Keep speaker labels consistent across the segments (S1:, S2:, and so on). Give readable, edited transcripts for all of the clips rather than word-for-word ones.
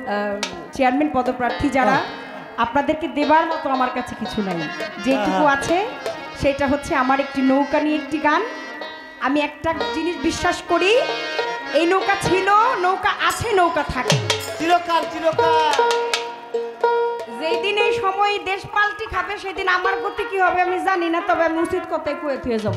S1: Chairman পদপ্রার্থী যারা, আপনাদেরকে দেবার মতো আমার কাছে কিছু নাই। যেটুকু আছে সেটা হচ্ছে আমার একটি নৌকা নিয়ে একটি গান। আমি একটা জিনিস বিশ্বাস করি, এই নৌকা ছিল, নৌকা আছে, নৌকা থাকে
S2: চিরকাল চিরকাল।
S1: যেদিন এই সময় দেশ পাল্টি খাবে সেদিন আমার গতি কি হবে আমি জানি না, তবে আমি উচিত কথাই কুয়ে থুয়ে যাবো।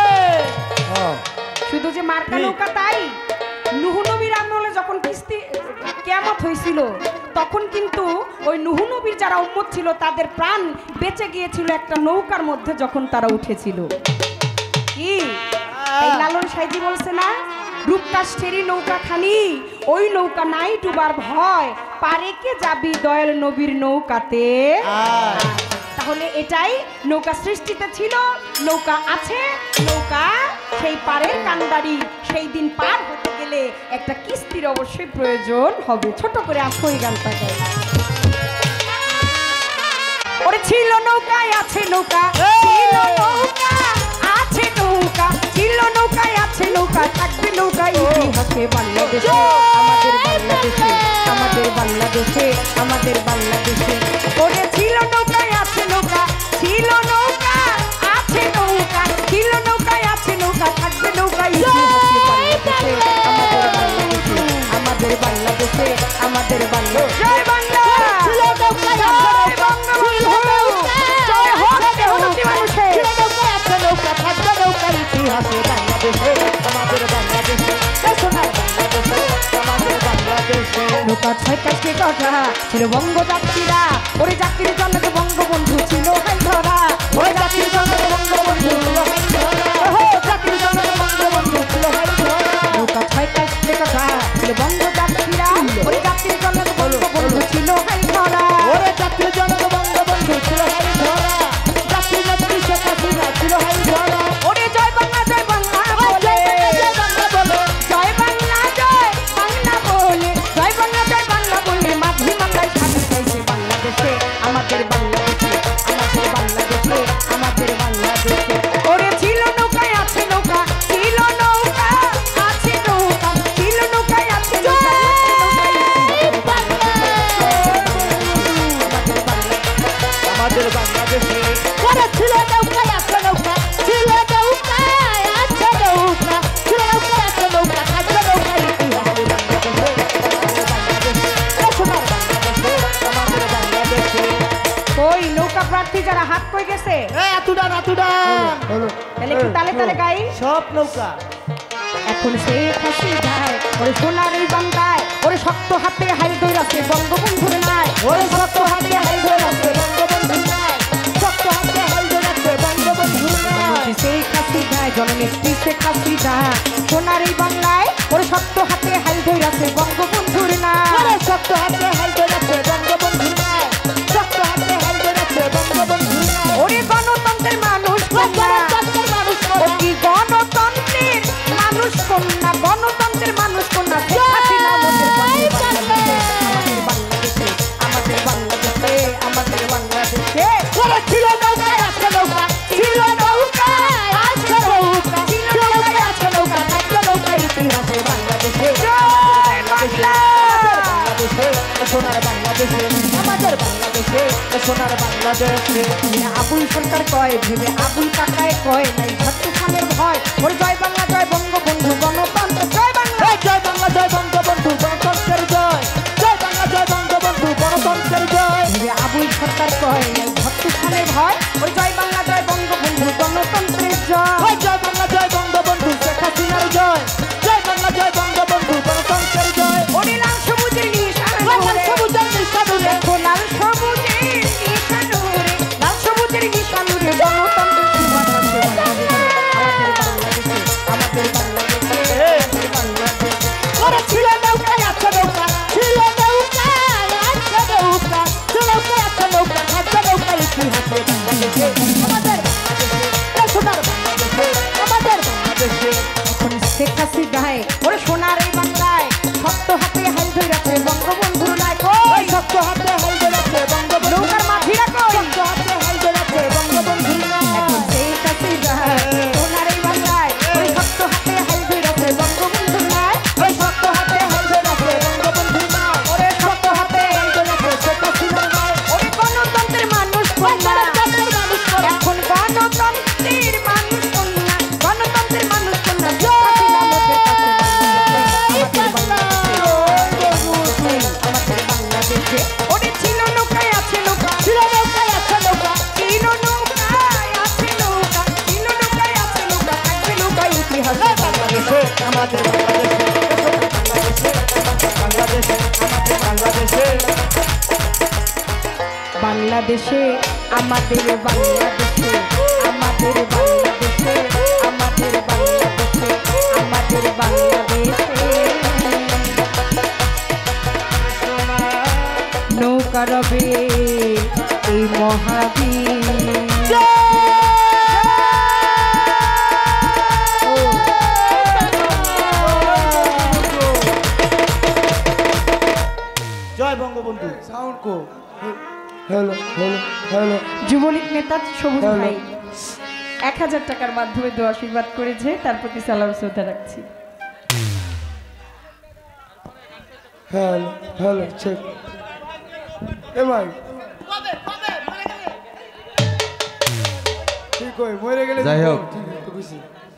S1: শুধু যে মার্কা নৌকা তাই, নূহ নবীর আমলে যখন কিস্তি কিয়ামত হয়েছিল তখন কিন্তু ওই নূহ নবীর যারা উম্মত ছিল তাদের প্রাণ বেঁচে গিয়েছিল একটা নৌকার মধ্যে যখন তারা উঠেছিল। কি এই লালন সাইজি বলছে না, রূপকাষ্ঠেরই নৌকা খানি, ওই নৌকা নাই ডুবার ভয়, পারে কে যাবি দয়াল নবীর নৌকাতে। তাহলে এটাই নৌকা সৃষ্টিতে ছিল, নৌকা আছে, নৌকা সেই পারের কান্ডারি। সেই দিন পার হতে গেলে একটা কিস্তির অবশ্যই প্রয়োজন হবে। ছোট করে আসো এই গানটা গাই। ওরে ছিল নৌকায় আছে নৌকা, ছিল নৌকা আছে নৌকা, ছিল নৌকায় আছে নৌকা, থাকবে নৌকা ইতিহাসে বাংলাদেশে, আমাদের বাংলাদেশে, আমাদের বাংলাদেশে, আমাদের বাংলাদেশে। ওরে ছিল নৌকায় আছে নৌকা, ছিল নৌকা আছে নৌকা, ছিল নৌকায় আছে নৌকা, থাকবে নৌকা ইতিহাসে বাংলাদেশে, আমাদের বাংলাদেশে, আমাদের বাংলাদেশে, আমাদের বাংলাদেশে। জয় বাংলা, ছিল নৌকায় আছে বঙ্গবন্ধু, জয় হোক দেহরতী মানুষের, ছিল নৌকায় আছে নৌকা, থাকবে নৌকা ইতিহাসে বাংলাদেশে, আমাদের বাংলাদেশে, সোনার বাংলাদেশে, আমাদের বাংলাদেশে। নৌকা ছয় কাছে কথা ছিল বঙ্গযাত্রীরা, ওরে যাত্রীর জনক বঙ্গবন্ধু ছিল হাই ধরা, ওরে যাত্রীর জনক বঙ্গবন্ধু ছিল হাই ধরা, ও যাত্রীর জনক বঙ্গবন্ধু ছিল হাই ধরা। নৌকা ছয় কাছে কথা ছিল বঙ্গযাত্রীরা, ওরে যাত্রীর জনক বঙ্গবন্ধু ছিল হাই ধরা, ওরে যাত্রীর জনক বঙ্গবন্ধু ছিল হাই ধরা, যাত্রীর যাত্রী শেখ হাসিনা ছিল হাই ধরা। ওরে জয় বাংলা, জয় বাংলা বলে, জয় বাংলা বলে, জয় বাংলা, জয় বাংলা বলে, জয় বাংলা, জয় বাংলা বলে, মাঝি বাংলায় স্বাধীন হয়েছে বাংলাদেশে, আমাদের বাংলাদেশে, আমাদের বাংলাদেশে, আমাদের বাংলাদেশে। ওরে ছিল নৌকায় আছে নৌকা, ছিল নৌকা আছে নৌকা, ছিল নৌকায় আছে নৌকা,
S2: আমাদের বাংলাদেশে।
S1: ওরে ছিল নৌকায় আছে নৌকা, ছিল নৌকায় আছে নৌকা, ছিল নৌকায় আছে নৌকা, থাকবে নৌকা ইতিহাসে বাংলাদেশে। ওই নৌকা প্রার্থী যারা হাত কই গেছে,
S2: আতুডান আতুডান,
S1: তাহলে একটু তালে তালে গাই।
S2: সব নৌকা
S1: এখন সে খাসি যায়, ওরে সোনার এই বান্দায়, ওরে শক্ত হাতে হাল ধইরাছে বঙ্গবন্ধুর নাই, ওরে শক্ত হাতে হাল ধইরাছে বঙ্গবন্ধুর নাই, শক্ত হাতে হাল ধইরাছে বঙ্গবন্ধুর নাই। সেই খাসি যায় জননেত্রী শেখ হাসিনা, সোনার এই বাংলায়, ওরে শক্ত হাতে হাল ধইরাছে বঙ্গবন্ধুর নাই, ওরে শক্ত হাতে হাল ধইরাছে বঙ্গবন্ধুর নাই, শক্ত হাতে হাল ধইরাছে বঙ্গবন্ধুর নাই। ওরে গণতন্ত্রের মানুষ কন্যা, গণতন্ত্রের মানুষ কন্যা, ও কি গণতন্ত্রের মানুষ কন্যা, গণতন্ত্রের মানুষ কন্যা শেখ হাসিনা আমাদের বাংলাদেশে, আমাদের বাংলাদেশে, আমাদের বাংলাদেশে। ওরে ছিল নৌকায় আছে নৌকা, ছিল নৌকায় আছে নৌকা, ছিল নৌকায় আছে নৌকা, থাকবে নৌকা ইতিহাসে বাংলাদেশে, জয় বাংলা, বাংলাদেশে, সোনার বাংলাদেশে, আমাদের বাংলাদেশে, সোনার বাংলাদেশে। আবুল সরকার কয় ভেবে আবুল কাকায় কয় নাই ভাতু খানের ভয়, ওর জয় বাংলা, জয় বঙ্গবন্ধু গণতন্ত্র, জয় বাংলা,
S2: জয় বাংলা, জয় বঙ্গবন্ধু গণতন্ত্রের জয়, জয় বাংলা, জয় বঙ্গবন্ধু গণতন্ত্রের জয়।
S1: ভেবে আবুল সরকার কয় নাই ভাতু খানের ভয়, ওর জয় বাংলা, জয় বঙ্গবন্ধু গণতন্ত্রের জয়,
S2: জয় বাংলা, জয় বঙ্গবন্ধু শেখ হাসিনার জয়, জয় বাংলা, জয় বঙ্গবন্ধু গণতন্ত্রের জয়।
S1: ওরে লাল সবুজের নিশান,
S2: লাল সবুজের নিশান উড়ে,
S1: দেখো লাল সবুজের নিশান উড়ে, লাল সবুজের নিশান উড়ে, গণতন্ত্রের সুবাস আছে আমাদের বাংলাদেশে, আমাদের বাংলাদেশে, আমাদের বাংলাদেশে আমাদের বাংলাদেশে আমাদের বাংলাদেশে আমাদের বাংলাদেশে আমাদের বাংলাদেশে নৌকা রবে এই মহাবীর
S2: জয় বঙ্গবন্ধু সাউন্ড কো হ্যালো হ্যালো হ্যালো
S1: যুবলীগ নেতা সবুজ
S2: হ্যালো।
S1: ভাই 1000 টাকার মাধ্যমে দোয়া আশীর্বাদ করেছে, তার প্রতি সালাম শ্রদ্ধা রাখছি।
S2: হ্যালো হ্যালো চেক এ ভাই ঠিক কই মরে গেলে
S3: যাই হোক।
S2: ঠিক তো খুশি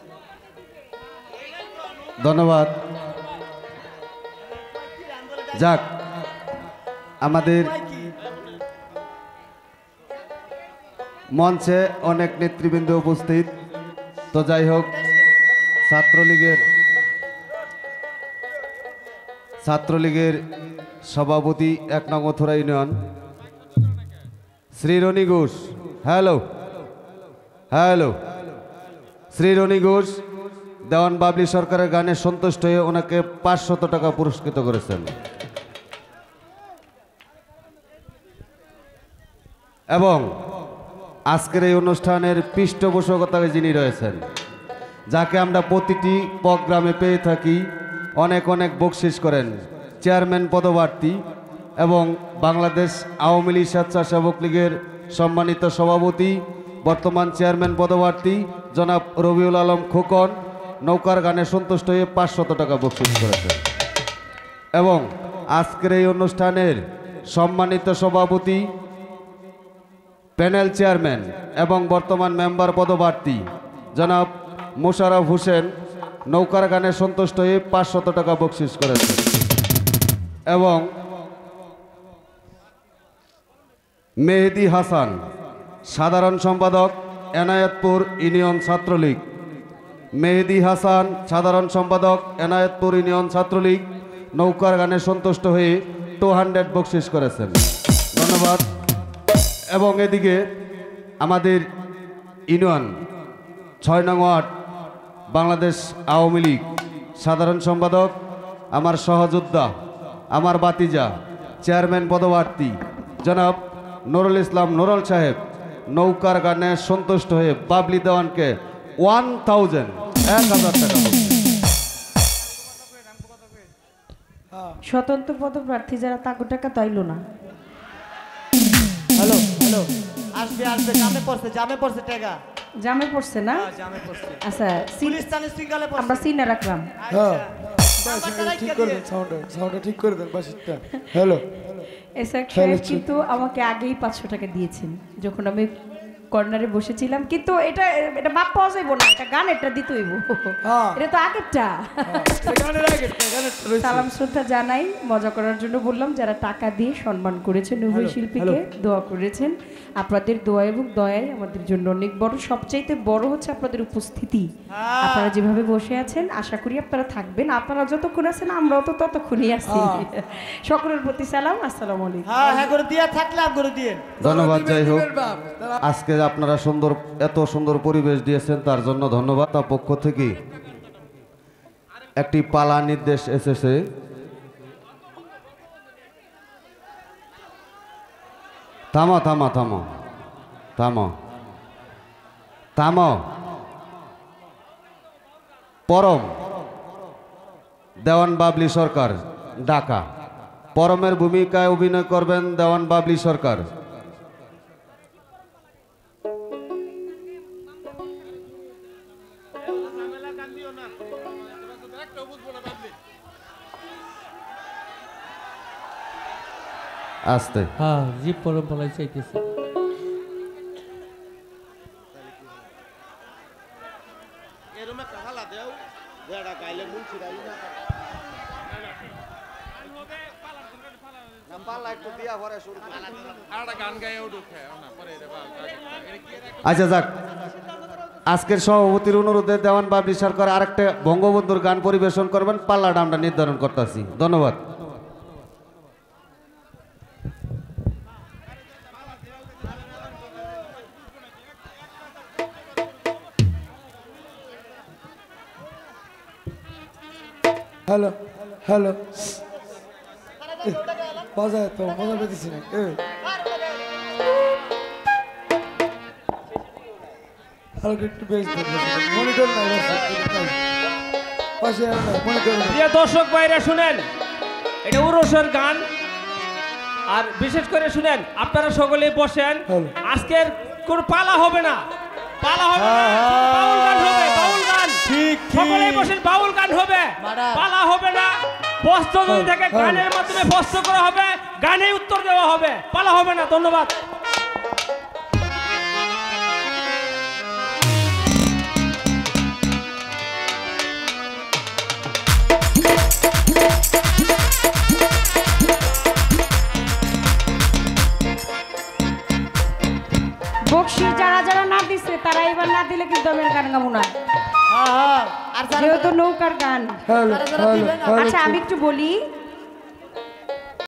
S3: ধন্যবাদ। যাক, আমাদের মঞ্চে অনেক নেতৃবৃন্দ উপস্থিত। তো যাই হোক, ছাত্রলীগের সভাপতি 1 নং Mathura union Shri Roni Ghosh, hello hello, Shri Roni Ghosh Dewan Babli সরকারের গানে সন্তুষ্ট হয়ে ওনাকে 500 টাকা পুরস্কৃত করেছেন। এবং আজকের এই অনুষ্ঠানের পৃষ্ঠপোষকতায় যিনি রয়েছেন, যাকে আমরা প্রতিটি প্রোগ্রামে পেয়ে থাকি, অনেক অনেক বকশিস করেন, চেয়ারম্যান পদপ্রার্থী এবং বাংলাদেশ আওয়ামী লীগ স্বেচ্ছাসেবক লীগের সম্মানিত সভাপতি, বর্তমান চেয়ারম্যান পদপ্রার্থী জনাব রবিউল আলম খোকন নৌকার গানে সন্তুষ্ট হয়ে 500 টাকা বকশিস করেছেন। এবং আজকের এই অনুষ্ঠানের সম্মানিত সভাপতি, প্যানেল চেয়ারম্যান এবং বর্তমান মেম্বার পদপ্রার্থী জনাব মোশাররফ হোসেন নৌকার গানে সন্তুষ্ট হয়ে 500 টাকা বকশিস করেছেন। এবং মেহেদি হাসান সাধারণ সম্পাদক, এনায়েতপুর ইউনিয়ন ছাত্রলীগ, মেহেদি হাসান সাধারণ সম্পাদক, এনায়েতপুর ইউনিয়ন ছাত্রলীগ নৌকার গানে সন্তুষ্ট হয়ে 200 বকশিস করেছেন। ধন্যবাদ। এবং এদিকে আমাদের ইউনিয়ন 6 নং ওয়ার্ড বাংলাদেশ আওয়ামী লীগ সাধারণ সম্পাদক, আমার সহযোদ্ধা, আমার বাতিজা, চেয়ারম্যান পদপ্রার্থী জনাব নুরুল ইসলাম নুরুল সাহেব নৌকার গানে সন্তুষ্ট হয়ে বাবলি দেওয়ানকে 1000 টাকা
S1: স্বতন্ত্র পদপ্রার্থী যারা তাকে টাকা তাইলো না।
S2: হ্যালো হ্যালো আসবে আসবে জামে পড়ছে টাকা
S1: জামে পড়ছে না?
S2: জামে পড়ছে
S1: আচ্ছা,
S2: পুলিশ থানার সিঙ্গালে পড়ছে
S1: আমরা সিনে রাখলাম।
S2: হ্যাঁ ঠিক করে দেন সাউন্ডটা ঠিক করে দেন বাসিটা হ্যালো
S1: এসআর
S2: হ্যালো,
S1: সাহেব কিন্তু আমাকে আগেই 500 টাকা দিয়েছেন যখন আমি কর্নারে বসেছিলাম, কিন্তু এটা এটা মাপ পাওয়া যাইব না, এটা গানেরটা দিতে হইব।
S2: হ্যাঁ।
S1: এটা তো আগেরটা। সালাম শ্রদ্ধা জানাই, মজা করার জন্য বললাম। যারা টাকা দিয়ে সম্মান করেছেন উভয় শিল্পীকে, দোয়া করেছেন, আপনাদের দোয়া এবং দয়াই আমাদের জন্য অনেক বড়। সবচাইতে বড় হচ্ছে আপনাদের উপস্থিতি। আপনারা যেভাবে বসে আছেন, আশা করি আপনারা থাকবেন। আপনারা যতক্ষণ আছেন আমরাও তো ততক্ষণই আছি। সকলের প্রতি সালাম, আসসালামু আলাইকুম।
S2: হ্যাঁ করে দিয়া থাকলে করে দিয়ে
S3: ধন্যবাদ। যাই হোক, আজকে আপনারা এত সুন্দর পরিবেশ দিয়েছেন তার জন্য ধন্যবাদ। তার পক্ষ থেকে একটি পালা নির্দেশ এসেছে। থামো থামো থামো থামো থামো। পরম দেওয়ান বাবলি সরকার, ঢাকা। পরমের ভূমিকায় অভিনয় করবেন দেওয়ান বাবলি সরকার। আস্তে
S4: হ্যাঁ, জীব পরম্পরায় চাইতেছে।
S3: আচ্ছা যাক, আজকের সভাপতির অনুরোধে দেওয়ান বাবলি সরকার আরেকটা বঙ্গবন্ধুর গান পরিবেশন করবেন, পাল্লাটা আমরা নির্ধারণ করতেছি। ধন্যবাদ।
S2: হ্যালো হ্যালো বাজায় তো মজা পেতেছি না হালকা একটু বেশ মনিটর নাই পাশে আর নাই মনিটর
S5: প্রিয় দর্শক ভাইরা শুনেন, এটা উরসের গান। আর বিশেষ করে শুনেন, আপনারা সকলে বসেন। আজকের কোন পালা হবে না, পালা হবে না, বাউল গান হবে, বাউল গান।
S2: ঠিক
S5: সকলে বসেন, বাউল গান হবে, পালা হবে না। প্রশ্ন যদি থাকে গানের মাধ্যমে প্রশ্ন করা হবে, গানে উত্তর দেওয়া হবে, পালা হবে না। ধন্যবাদ।
S1: বকশিস যারা যারা না দিচ্ছে তারা এবার না দিলে কিন্তু আমি আর গান গাবো না, যেহেতু নৌকার গান।
S2: হ্যালো
S1: আচ্ছা আমি একটু বলি,